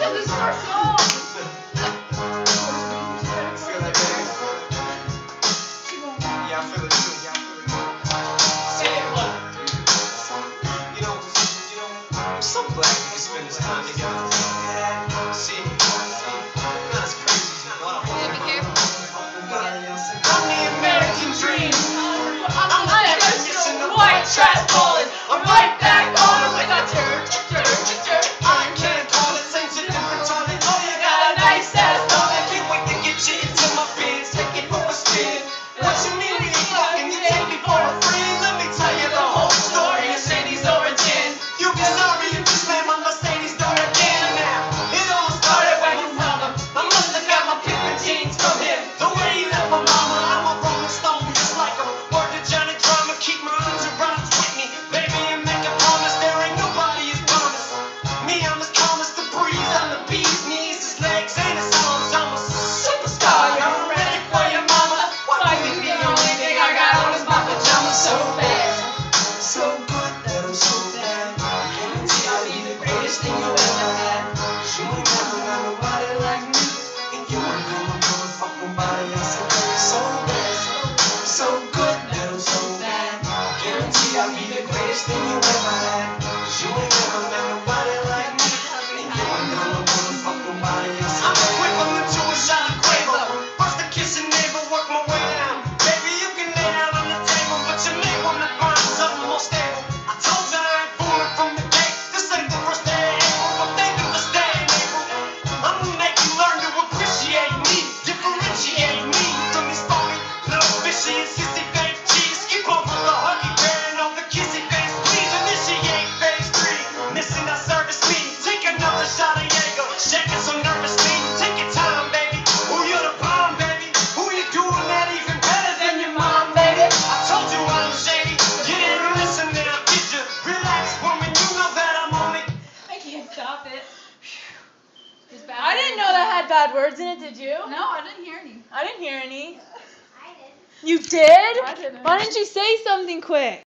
Oh, this is our song. Feel that, baby? Yeah, I feel it too. Yeah, I feel it too. Say it, look. I'm so glad we can spend this time together. See, not as crazy as you thought. I'm the American dream. I'm the definition of white trash balling. I'm right back on it with a church. I can't call it, change a different toilet. Oh, you got a nice ass toilet. Can't wait to get you into my pants, take it for a spin. What you mean we ain't fucking? You take me for a friend? Let me tell you the whole story of Sadie's origin. You be sorry if you slam my Mercedes door again now. It all started when my father, I must have got my pimpin' jeans from him. The way he left my mama, I'm a rolling stone just like him. Word to Johnny Drama, keep my entourage with me. Baby, and make a promise, there ain't nobody as promised. Me, I'm as calm as the breeze, I'm the bee's knees, his legs ain't his arms. I'm a superstar, I'm ready for your mama. Why you be the only thing I got on is my pajamas? So bad, so good that I'm so bad. Guarantee I'll be the greatest thing you ever had. You ain't never got nobody like me, and you ain't gonna fuck nobody else. So bad, so good that I'm so bad. Guarantee I'll be the greatest thing you ever had. You ain't never met nobody like me, and you ain't gonna fuck nobody else. I'm equivalent to a shot of Quavo. First a kiss and never work my way down. Baby, you can lay down on the table, but you may wanna find something more stable. I told you I ain't fooling from the gate. This ain't the first day of April, but thank you for staying, April. I'm gonna make you learn to appreciate me, differentiate me from these phony, little fishy and sissy face cheese. Skip over the huggy bear and all the kissy face. Please initiate phase 3. Missing that service me. Take another shot of Jaeger. Shaking so nervously. Take your time, baby. Who you the bomb, baby? Who you doing that even better than your mom, baby? I told you I'm shady. Get in and listen and I'll get you. Relax, woman. You know that I'm only. I can't stop it. It's bad. I didn't know that had bad words in it, did you? No, I didn't hear any. I didn't hear any. I did. You did? I didn't. Why didn't you say something quick?